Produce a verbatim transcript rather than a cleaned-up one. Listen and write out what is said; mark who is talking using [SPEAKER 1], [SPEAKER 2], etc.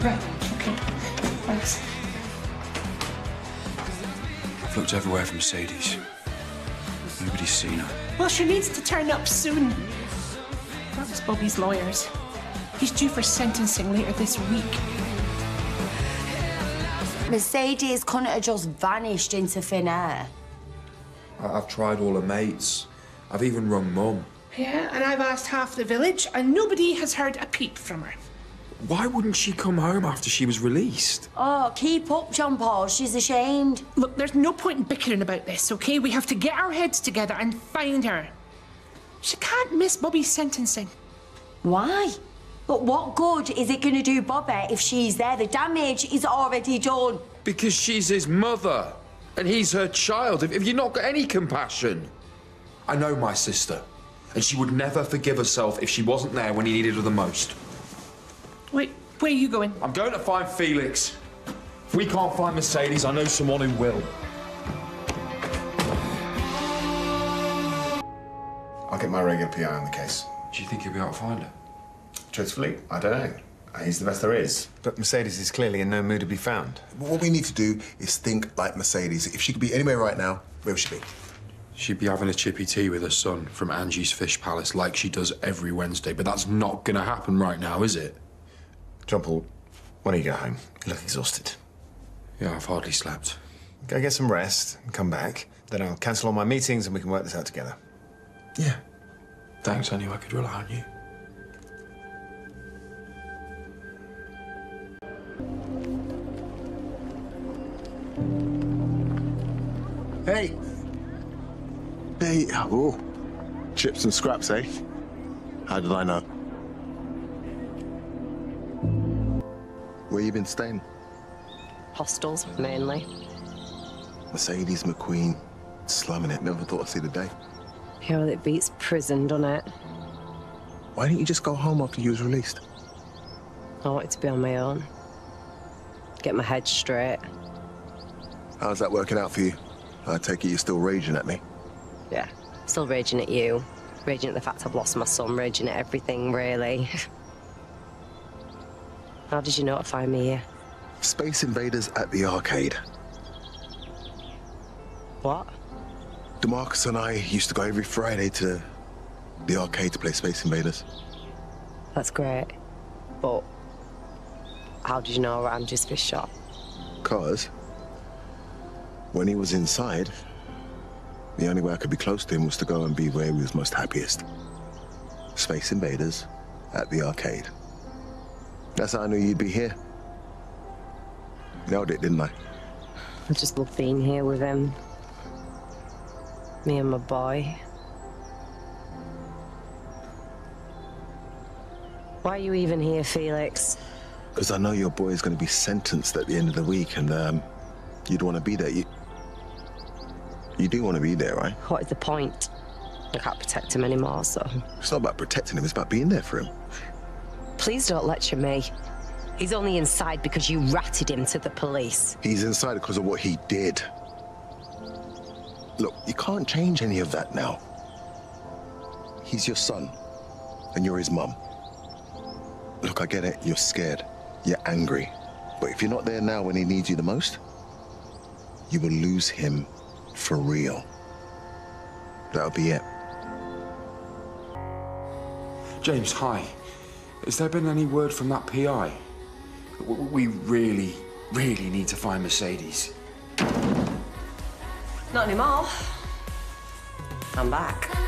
[SPEAKER 1] Right, OK. Thanks.
[SPEAKER 2] I've looked everywhere for Mercedes. Nobody's seen her.
[SPEAKER 1] Well, she needs to turn up soon. That was Bobby's lawyers. He's due for sentencing later this week.
[SPEAKER 3] Mercedes couldn't have just vanished into thin air.
[SPEAKER 2] I've tried all her mates. I've even rung Mum.
[SPEAKER 1] Yeah, and I've asked half the village, and nobody has heard a peep from her.
[SPEAKER 2] Why wouldn't she come home after she was released?
[SPEAKER 3] Oh, keep up, John Paul. She's ashamed.
[SPEAKER 1] Look, there's no point in bickering about this, OK? We have to get our heads together and find her. She can't miss Bobby's sentencing.
[SPEAKER 3] Why? But what good is it going to do Bobby if she's there? The damage is already done.
[SPEAKER 2] Because she's his mother, and he's her child. If, if you've not got any compassion. I know my sister, and she would never forgive herself if she wasn't there when he needed her the most.
[SPEAKER 1] Wait, where are you going?
[SPEAKER 2] I'm going to find Felix. If we can't find Mercedes, I know someone who will.
[SPEAKER 4] I'll get my regular P I on the case.
[SPEAKER 2] Do you think you'll be able to find her?
[SPEAKER 4] Truthfully, I don't know. He's the best there is.
[SPEAKER 5] But Mercedes is clearly in no mood to be found.
[SPEAKER 6] What we need to do is think like Mercedes. If she could be anywhere right now, where would she be?
[SPEAKER 2] She'd be having a chippy tea with her son from Angie's Fish Palace like she does every Wednesday, but that's not going to happen right now, is it?
[SPEAKER 5] John Paul, when you go home, you look exhausted.
[SPEAKER 2] Yeah, I've hardly slept.
[SPEAKER 5] Go get some rest and come back. Then I'll cancel all my meetings and we can work this out together.
[SPEAKER 2] Yeah. Thanks, I knew I could rely on you.
[SPEAKER 6] Hey. Hey, oh. Chips and scraps, eh? How did I know? Where you been staying?
[SPEAKER 7] Hostels, mainly.
[SPEAKER 6] Mercedes McQueen, slamming it. Never thought I'd see the day.
[SPEAKER 7] Yeah, well, it beats prison, doesn't it?
[SPEAKER 6] Why didn't you just go home after you was released?
[SPEAKER 7] I wanted to be on my own. Get my head straight.
[SPEAKER 6] How's that working out for you? I take it you're still raging at me.
[SPEAKER 7] Yeah, still raging at you. Raging at the fact I've lost my son. Raging at everything, really. How did you notify me here?
[SPEAKER 6] Space Invaders at the arcade.
[SPEAKER 7] What?
[SPEAKER 6] DeMarcus and I used to go every Friday to the arcade to play Space Invaders.
[SPEAKER 7] That's great. But how did you know we're at Angie's Fish Shop?
[SPEAKER 6] Because when he was inside, the only way I could be close to him was to go and be where he was most happiest. Space Invaders at the arcade. That's how I knew you'd be here. Nailed it, didn't I?
[SPEAKER 7] I just love being here with him. Me and my boy. Why are you even here, Felix?
[SPEAKER 6] Because I know your boy is going to be sentenced at the end of the week, and um, you'd want to be there. You, you do want to be there, right?
[SPEAKER 7] What is the point? I can't protect him anymore, so...
[SPEAKER 6] It's not about protecting him, it's about being there for him.
[SPEAKER 7] Please don't lecture me. He's only inside because you ratted him to the police.
[SPEAKER 6] He's inside because of what he did. Look, you can't change any of that now. He's your son, and you're his mum. Look, I get it, you're scared, you're angry. But if you're not there now when he needs you the most, you will lose him for real. That'll be it.
[SPEAKER 2] James, hi. Has there been any word from that P I? We really, really need to find Mercedes.
[SPEAKER 7] Not anymore. I'm back.